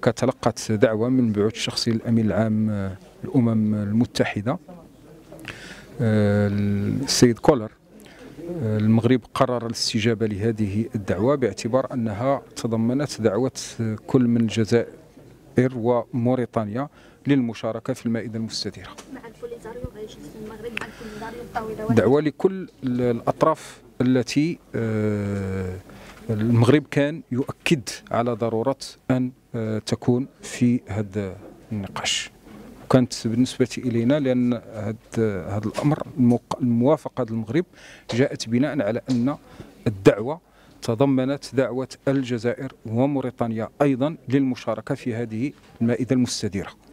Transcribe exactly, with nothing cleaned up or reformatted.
المملكة تلقت دعوة من بعث الشخصي للأمين العام الأمم المتحدة السيد كولر. المغرب قرر الاستجابة لهذه الدعوة باعتبار أنها تضمنت دعوة كل من الجزائر وموريتانيا للمشاركة في المائدة المستديرة. دعوة لكل الأطراف التي المغرب كان يؤكد على ضرورة أن تكون في هذا النقاش. كانت بالنسبة إلينا لأن هذا هذا الأمر الموافقة المغرب جاءت بناء على أن الدعوة تضمنت دعوة الجزائر وموريتانيا أيضا للمشاركة في هذه المائدة المستديرة.